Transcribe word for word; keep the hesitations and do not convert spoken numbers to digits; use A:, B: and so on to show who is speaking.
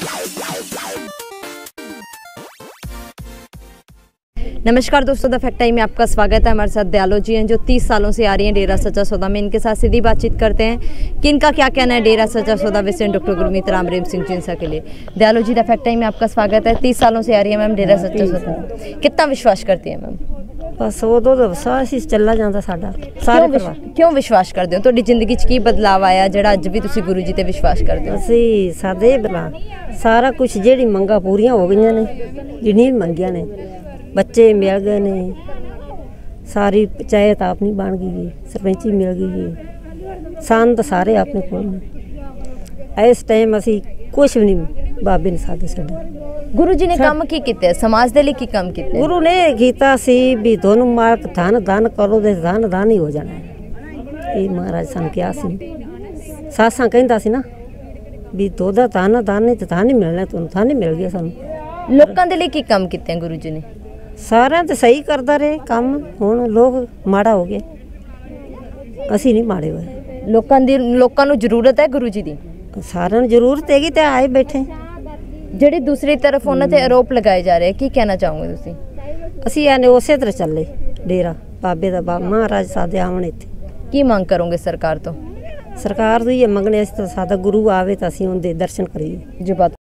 A: नमस्कार दोस्तों, the fact time में आपका स्वागत है। हमारे साथ दयालो जी हैं जो तीस सालों से आ रही हैं डेरा सच्चा सौदा में। इनके साथ सीधी बातचीत करते हैं कि इनका क्या कहना है डेरा सच्चा सौदा विषय डॉक्टर गुरमीत राम रेम सिंह जिंसा के लिए। दयालो जी, द फैक्ट टाइम में आपका स्वागत है। तीस सालों से आ रही है मैम डेरा सच्चा सौदा, कितना विश्वास करती है मैम?
B: बस उदों तो विश्वास ही चला जाता साडा सारे परिवार।
A: क्यों विश्वास करते हो? ਤੁਹਾਡੀ ਜ਼ਿੰਦਗੀ 'ਚ ਕੀ ਬਦਲਾਅ ਆਇਆ ਜਿਹੜਾ ਅੱਜ ਵੀ ਤੁਸੀਂ ਗੁਰੂ ਜੀ ਤੇ ਵਿਸ਼ਵਾਸ ਕਰਦੇ ਹੋ?
B: ਅਸੀਂ ਸਾਦੇ ਬਲਾ ਸਾਰਾ ਕੁਝ ਜਿਹੜੀ ਮੰਗਾ ਪੂਰੀਆਂ ਹੋ ਗਈਆਂ ਨੇ, ਜਿੰਨੀ ਵੀ ਮੰਗੀਆਂ ਨੇ ਬੱਚੇ ਮਿਲ ਗਏ ਨੇ, ਸਾਰੀ ਪੰਚਾਇਤ ਆਪਣੀ ਬਣ ਗਈ, ਸਰਪੰਚੀ ਮਿਲ ਗਈ, ਸੰਤ ਸਾਰੇ ਆਪਣੇ ਕੋਲ ਨੇ। ਇਸ ਟਾਈਮ ਅਸੀਂ ਕੁਛ ਵੀ ਨਹੀਂ ਬਾਬੇ ਨੇ ਸਾਦੇ ਸਾਡਾ।
A: ਗੁਰੂ ਜੀ ਨੇ ਕੰਮ ਕੀ ਕੀਤੇ? ਸਮਾਜ ਦੇ ਲਈ ਕੀ ਕੰਮ ਕੀਤੇ?
B: ਗੁਰੂ ਨੇ ਕੀਤਾ ਸੀ ਵੀ ਦੋਨੋਂ ਮਾਲਕ ਧਨ ਦਾਨ ਕਰੋ ਤੇ ਧਨ ਦਾਨ ਹੀ ਹੋ ਜਾਣਾ। ਇਹ ਮਹਾਰਾਜ ਸਾਨੂੰ ਕਿਹਾ ਸੀ, ਸਾਸਾਂ ਕਹਿੰਦਾ ਸੀ ਨਾ ਵੀ ਦੋਦਾ ਧਨ ਦਾਨ ਨਹੀਂ ਤੇ ਧਨ ਹੀ ਮਿਲਣਾ, ਤੁਹਾਨੂੰ ਧਨ ਹੀ ਮਿਲ ਗਿਆ ਸਾਨੂੰ।
A: ਲੋਕਾਂ ਦੇ ਲਈ ਕੀ ਕੰਮ ਕੀਤੇ ਗੁਰੂ ਜੀ ਨੇ?
B: ਸਾਰਿਆਂ ਤੇ ਸਹੀ ਕਰਦਾ ਰਹੇ ਕੰਮ। ਹੁਣ ਲੋਕ ਮਾੜਾ ਹੋ ਗਏ, ਅਸੀਂ ਨਹੀਂ ਮਾੜੇ ਹੋਏ।
A: ਲੋਕਾਂ ਦੀ ਲੋਕਾਂ ਨੂੰ ਜ਼ਰੂਰਤ ਹੈ ਗੁਰੂ ਜੀ ਦੀ,
B: ਸਾਰਿਆਂ ਨੂੰ ਜ਼ਰੂਰਤ ਹੈਗੀ ਤੇ ਆਏ ਬੈਠੇ।
A: ਜਿਹੜੀ ਦੂਸਰੀ ਤਰਫ ਉਹਨਾਂ ਤੇ ਆਰੋਪ ਲਗਾਏ ਜਾ ਰਹੇ, ਕੀ ਕਹਿਣਾ ਚਾਹੋਗੇ ਤੁਸੀਂ?
B: ਅਸੀਂ ਆਨੇ ਉਸੇ ਤਰ੍ਹਾਂ ਚੱਲੇ ਡੇਰਾ ਬਾਬੇ ਦਾ ਬਾ ਮਹਾਰਾਜ ਸਾਦੇ ਆਵਣ ਇੱਥੇ।
A: ਕੀ ਮੰਗ ਕਰੋਗੇ ਸਰਕਾਰ ਤੋਂ?
B: ਸਰਕਾਰ ਤੋਂ ਇਹ ਮੰਗਣੇ ਅਸੀਂ ਤਾਂ ਸਾਡਾ ਗੁਰੂ ਆਵੇ ਤਾਂ ਅਸੀਂ ਉਹਦੇ ਦਰਸ਼ਨ ਕਰੀਏ।
A: ਜੀ ਬਾਤ